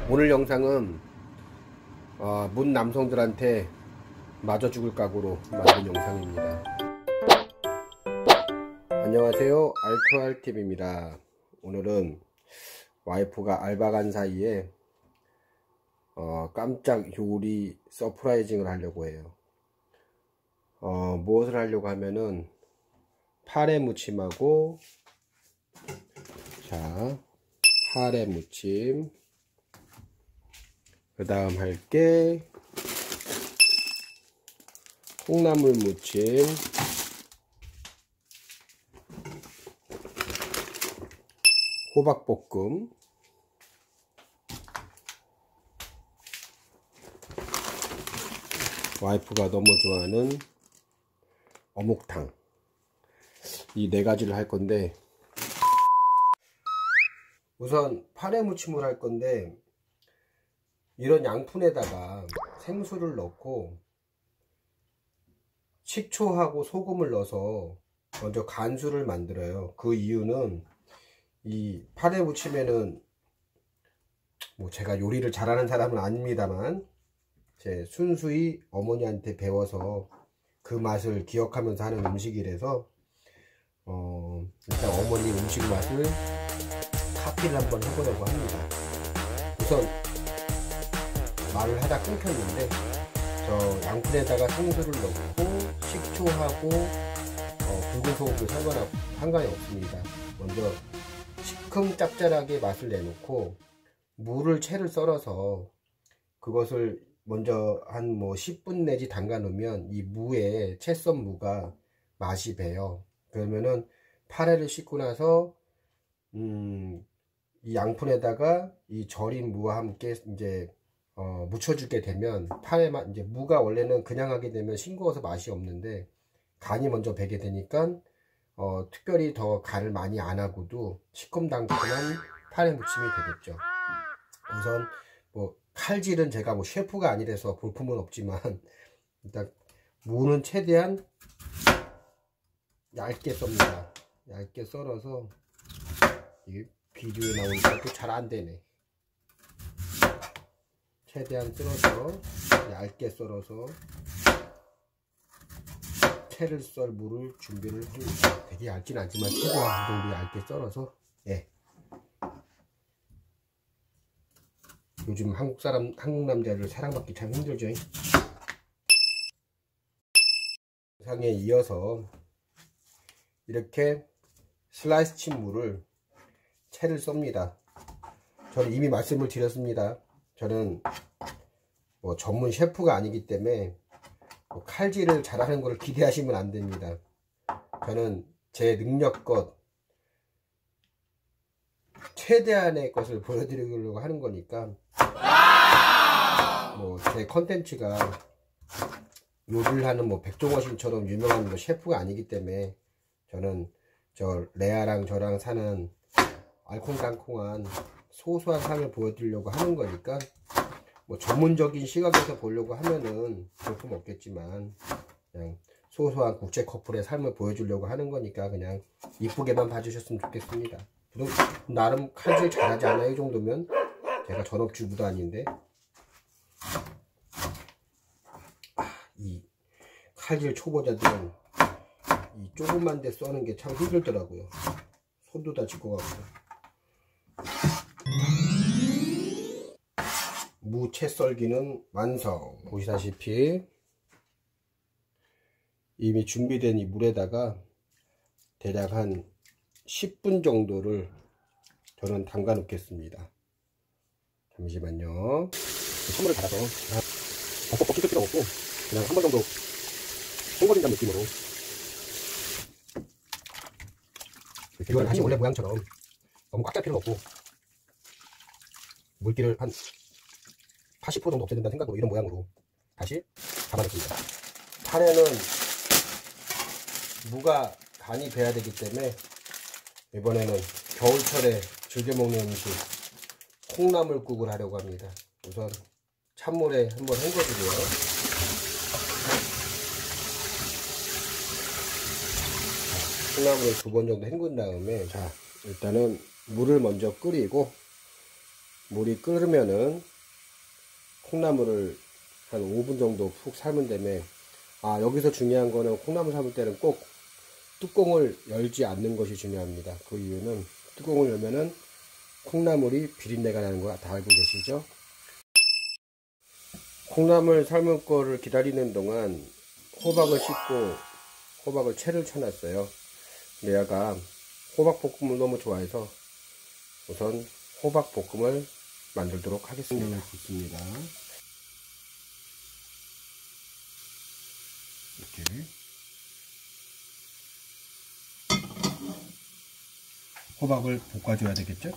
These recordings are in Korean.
오늘 영상은 문 남성들한테 맞아 죽을 각오로 만든 영상입니다. 안녕하세요, 알토알TV입니다. 오늘은 와이프가 알바 간 사이에 깜짝 요리 서프라이징을 하려고 해요. 무엇을 하려고 하면은 파래 무침하고, 자, 파래 무침, 그 다음 할게 콩나물 무침, 호박볶음, 와이프가 너무 좋아하는 어묵탕, 이 네 가지를 할 건데, 우선 파래 무침을 할 건데 이런 양푼에다가 생수를 넣고 식초하고 소금을 넣어서 먼저 간수를 만들어요. 그 이유는 이 파래 무침에는 뭐 제가 요리를 잘하는 사람은 아닙니다만 제 순수히 어머니한테 배워서 그 맛을 기억하면서 하는 음식이라서 일단 어머니 음식 맛을 카피를 한번 해보려고 합니다. 우선 말을 하다 끊겼는데, 저 양푼에다가 생수를 넣고 식초하고 붉은 소금도 상관이 없습니다. 먼저 시큼 짭짤하게 맛을 내놓고 채를 썰어서 그것을 먼저 한 10분 내지 담가 놓으면 이 무에 채 썬 무가 맛이 배요. 그러면은 파래를 씻고 나서 이 양푼에다가 이 절인 무와 함께 이제 묻혀주게 되면 파에만 이제 무가 원래는 그냥 하게 되면 싱거워서 맛이 없는데 간이 먼저 배게 되니까 특별히 더 간을 많이 안 하고도 시큼당근한 파래 무침이 되겠죠. 우선 칼질은 제가 셰프가 아니라서 볼품은 없지만 일단 무는 최대한 얇게 썹니다. 얇게 썰어서 이게 비디오에 나오니까 또 잘 안 되네. 최대한 썰어서 얇게 썰어서 채를 썰 무를 준비를 합니다. 되게 얇진 않지만 최대한 이 정도 얇게 썰어서, 예. 요즘 한국 남자들 사랑받기 참 힘들죠. 영상에 이어서 이렇게 슬라이스 친 무를 채를 썹니다. 저는 이미 말씀을 드렸습니다. 저는 전문 셰프가 아니기 때문에 칼질을 잘하는 것을 기대하시면 안 됩니다. 저는 제 능력껏 최대한의 것을 보여드리려고 하는 거니까, 제 컨텐츠가 요리하는 백종원 씨처럼 유명한 셰프가 아니기 때문에 저는 저 레아랑 저랑 사는 알콩달콩한 소소한 삶을 보여드리려고 하는 거니까, 전문적인 시각에서 보려고 하면은 볼품 없겠지만 그냥 소소한 국제 커플의 삶을 보여주려고 하는 거니까 그냥 이쁘게만 봐주셨으면 좋겠습니다. 그럼 나름 칼질 잘하지 않아요? 이 정도면 제가 전업주부도 아닌데. 이 칼질 초보자들은 이 조금만 데 써는 게 참 힘들더라고요. 손도 다칠 것 같고. 무채 썰기는 완성. 보시다시피 이미 준비된 이 물에다가 대략 한 10분 정도를 저는 담가 놓겠습니다. 잠시만요. 찬물을 갈아서 벅벅 씻을 필요 없고 그냥 한 번 정도 헹궈진다는 느낌으로 이걸 다시 원래 모양처럼 너무 꽉 찰 필요는 없고 물기를 한 80% 정도 없애준다는 생각으로 이런 모양으로 다시 담아냈습니다. 파래는 무가 간이 배야 되기 때문에 이번에는 겨울철에 즐겨 먹는 음식 콩나물국을 하려고 합니다. 우선 찬물에 한번 헹궈주고요. 콩나물을 2번 정도 헹군 다음에, 자, 일단은 물을 먼저 끓이고 물이 끓으면은 콩나물을 한 5분 정도 푹 삶은 다음에, 여기서 중요한 거는 콩나물 삶을 때는 꼭 뚜껑을 열지 않는 것이 중요합니다. 그 이유는 뚜껑을 열면은 콩나물이 비린내가 나는 거 다 알고 계시죠? 콩나물 삶을 거를 기다리는 동안 호박을 씻고 호박을 채를 쳐놨어요. 근데 얘가 호박볶음을 너무 좋아해서 우선 호박볶음을 만들도록 하겠습니다. 붓습니다. 이렇게 호박을 볶아줘야 되겠죠?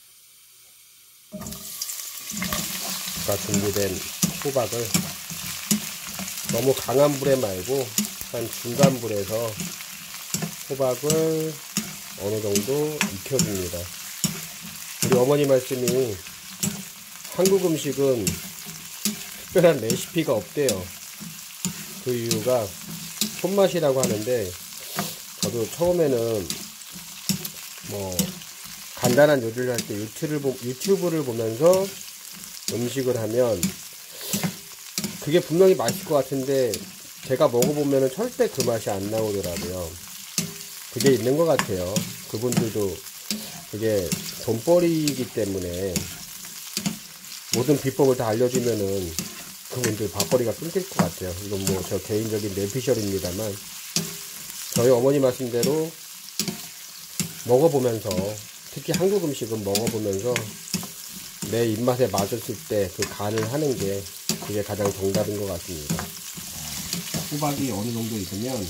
아까 준비된 호박을 너무 강한 불에 말고 한 중간 불에서 호박을 어느 정도 익혀줍니다. 우리 어머니 말씀이 한국 음식은 특별한 레시피가 없대요. 그 이유가 손맛이라고 하는데, 저도 처음에는 뭐 간단한 요리를 할 때 유튜브를 보면서 음식을 하면 그게 분명히 맛있을 것 같은데 제가 먹어보면 절대 그 맛이 안 나오더라고요. 그게 있는 것 같아요. 그분들도 그게 돈벌이이기 때문에 모든 비법을 다 알려주면은 그분들 밥벌이가 끊길 것 같아요. 이건 뭐 저 개인적인 내피셜입니다만, 저희 어머니 말씀대로 먹어보면서, 특히 한국 음식은 먹어보면서 내 입맛에 맞았을 때 그 간을 하는 게 그게 가장 정답인 것 같습니다. 호박이 어느 정도 익으면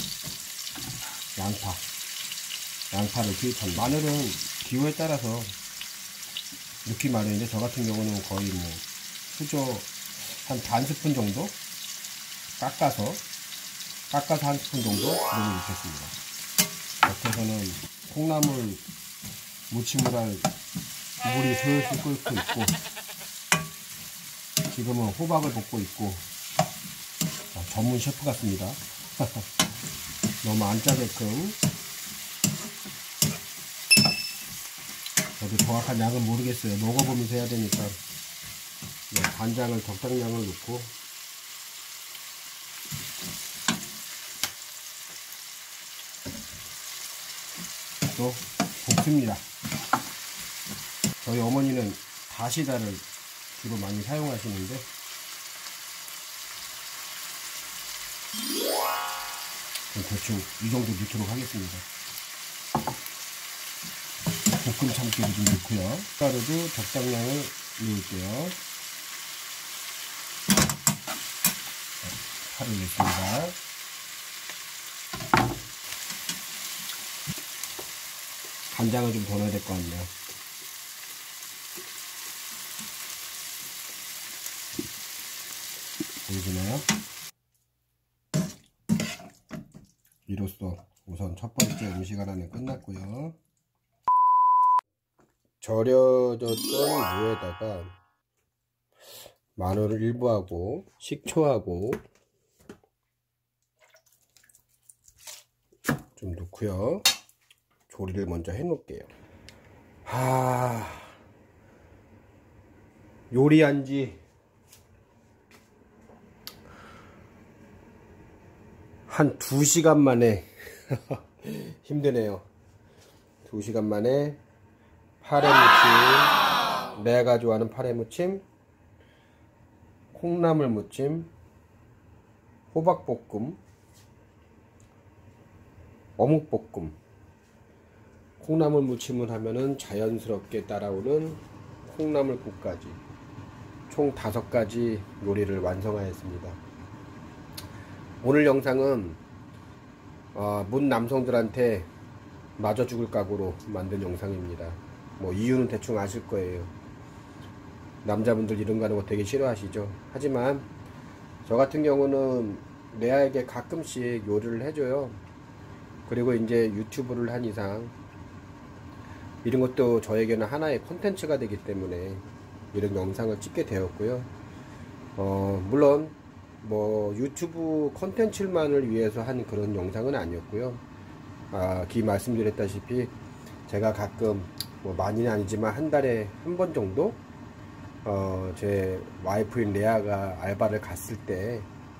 양파를 투입합니다. 마늘은 기호에 따라서 넣기 마련인데, 저 같은 경우는 거의 뭐 수저 한 반 스푼 정도 깎아서 한 스푼 정도 넣어 넣겠습니다. 겉에서는 콩나물 무침을 할 물이 슬슬 끓고 있고, 지금은 호박을 볶고 있고, 전문 셰프 같습니다. 너무 안 짜게끔. 저도 정확한 양은 모르겠어요. 먹어보면서 해야 되니까. 간장을 적당량을 넣고, 또 볶습니다. 저희 어머니는 다시다를 주로 많이 사용하시는데, 대충 이 정도 넣도록 하겠습니다. 볶음 참기름 좀 넣고요. 가루도 적당량을 넣을게요. 파를 넣습니다. 간장을 좀 더 넣어야 될 것 같네요. 보이시나요? 이로써 우선 첫 번째 음식 하나는 끝났고요. 절여졌던 무에다가 마늘을 일부하고 식초하고 좀 넣고요. 조리를 먼저 해 놓을게요. 요리한 지 한 2시간 만에 힘드네요. 2시간 만에 파래무침, 내가 좋아하는 파래무침, 콩나물 무침, 호박볶음, 어묵볶음, 콩나물 무침을 하면은 자연스럽게 따라오는 콩나물국까지 총 5가지 요리를 완성하였습니다. 오늘 영상은 문 남성들한테 맞아 죽을 각오로 만든 영상입니다. 뭐 이유는 대충 아실 거예요. 남자분들 이런 거 하는 거 되게 싫어하시죠. 하지만 저 같은 경우는 내 아이에게 가끔씩 요리를 해줘요. 그리고 이제 유튜브를 한 이상 이런 것도 저에게는 하나의 콘텐츠가 되기 때문에 이런 영상을 찍게 되었고요. 물론 뭐 유튜브 콘텐츠만을 위해서 한 그런 영상은 아니었고요. 말씀드렸다시피 제가 가끔 뭐 많이는 아니지만 한 달에 한 번 정도 제 와이프인 레아가 알바를 갔을 때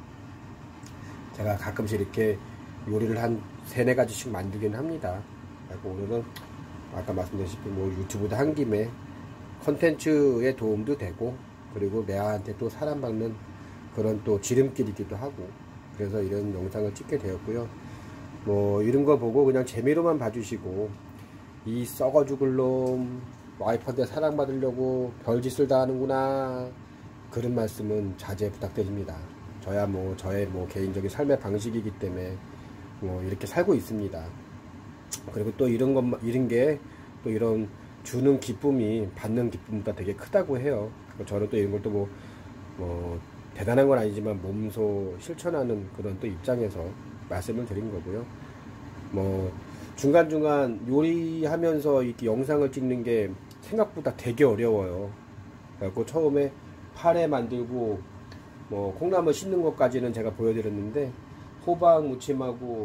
제가 가끔씩 이렇게 요리를 한 3-4가지씩 만들긴 합니다. 그리고 오늘은 아까 말씀드렸다시피 뭐 유튜브도 한 김에 컨텐츠에 도움도 되고, 그리고 레아한테 또 사랑받는 그런 또 지름길이기도 하고, 그래서 이런 영상을 찍게 되었고요. 뭐 이런 거 보고 그냥 재미로만 봐주시고, 이 썩어 죽을 놈 와이프한테 사랑받으려고 별짓을 다 하는구나, 그런 말씀은 자제 부탁드립니다. 저야 뭐 저의 뭐 개인적인 삶의 방식이기 때문에 뭐 이렇게 살고 있습니다. 그리고 또 이런 게 또 이런 주는 기쁨이 받는 기쁨보다 되게 크다고 해요. 저는 또 이런 걸 또 뭐 대단한 건 아니지만 몸소 실천하는 그런 또 입장에서 말씀을 드린 거고요. 뭐 중간중간 요리하면서 이렇게 영상을 찍는 게 생각보다 되게 어려워요. 그래서 처음에 파래 만들고 뭐 콩나물 씻는 것까지는 제가 보여드렸는데, 호박 무침하고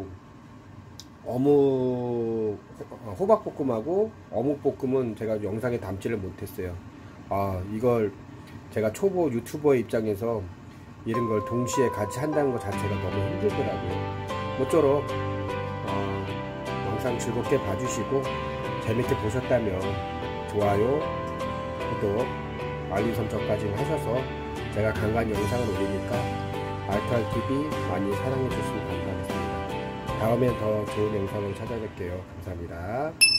호박볶음하고 어묵볶음은 제가 영상에 담지를 못했어요. 이걸 제가 초보 유튜버의 입장에서 이런 걸 동시에 같이 한다는 것 자체가 너무 힘들더라고요. 모쪼록 영상 즐겁게 봐주시고 재밌게 보셨다면 좋아요, 구독, 알림 설정까지 하셔서 제가 간간히 영상을 올리니까 알토알TV 많이 사랑해 주시면 감사하겠습니다. 다음에 더 좋은 영상을 찾아뵐게요. 감사합니다.